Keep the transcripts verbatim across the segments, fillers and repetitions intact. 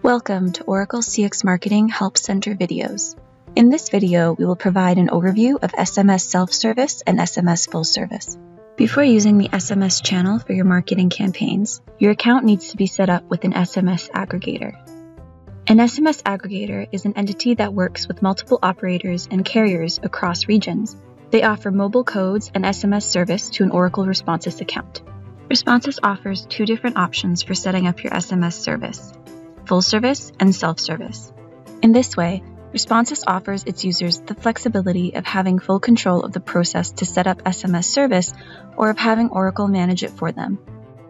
Welcome to Oracle C X Marketing Help Center videos. In this video, we will provide an overview of S M S self-service and S M S full service. Before using the S M S channel for your marketing campaigns, your account needs to be set up with an S M S aggregator. An S M S aggregator is an entity that works with multiple operators and carriers across regions. They offer mobile codes and S M S service to an Oracle Responsys account. Responsys offers two different options for setting up your S M S service: full service and self-service. In this way, Responsys offers its users the flexibility of having full control of the process to set up S M S service or of having Oracle manage it for them.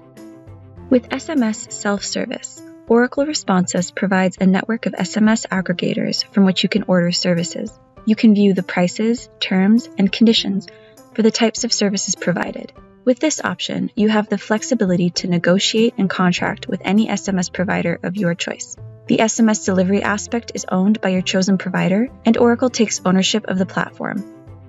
With S M S self-service, Oracle Responsys provides a network of S M S aggregators from which you can order services. You can view the prices, terms, and conditions for the types of services provided. With this option, you have the flexibility to negotiate and contract with any S M S provider of your choice. The S M S delivery aspect is owned by your chosen provider, and Oracle takes ownership of the platform.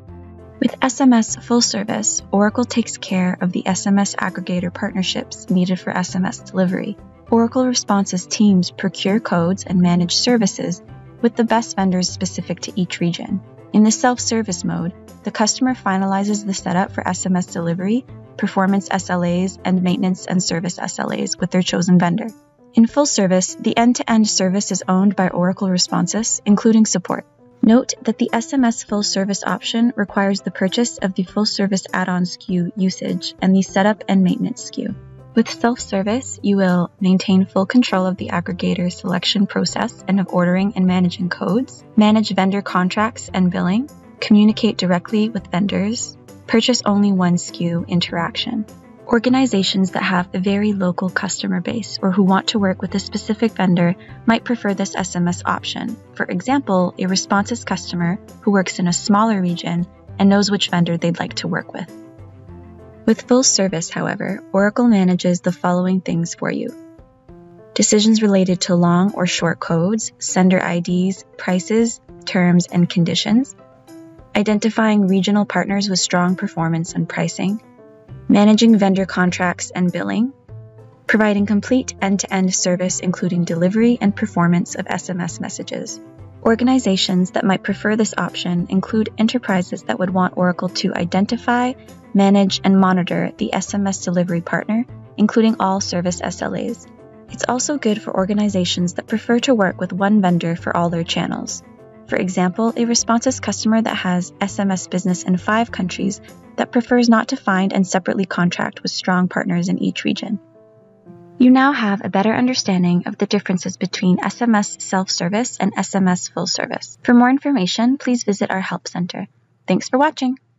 With S M S full service, Oracle takes care of the S M S aggregator partnerships needed for S M S delivery. Oracle Responsys teams procure codes and manage services with the best vendors specific to each region. In the self-service mode, the customer finalizes the setup for S M S delivery, performance S L As, and maintenance and service S L As with their chosen vendor. In full service, the end-to-end service is owned by Oracle Responsys, including support. Note that the S M S full service option requires the purchase of the full service add-on S K U usage and the setup and maintenance S K U. With self-service, you will maintain full control of the aggregator selection process and of ordering and managing codes, manage vendor contracts and billing, communicate directly with vendors, purchase only one S K U interaction. Organizations that have a very local customer base or who want to work with a specific vendor might prefer this S M S option. For example, a Responsys customer who works in a smaller region and knows which vendor they'd like to work with. With full service, however, Oracle manages the following things for you: decisions related to long or short codes, sender I Ds, prices, terms, and conditions, identifying regional partners with strong performance and pricing, managing vendor contracts and billing, providing complete end-to-end service including delivery and performance of S M S messages. Organizations that might prefer this option include enterprises that would want Oracle to identify, manage, and monitor the S M S delivery partner, including all service S L As. It's also good for organizations that prefer to work with one vendor for all their channels. For example, a Responsys customer that has S M S business in five countries that prefers not to find and separately contract with strong partners in each region. You now have a better understanding of the differences between S M S self-service and S M S full service. For more information, please visit our Help Center. Thanks for watching.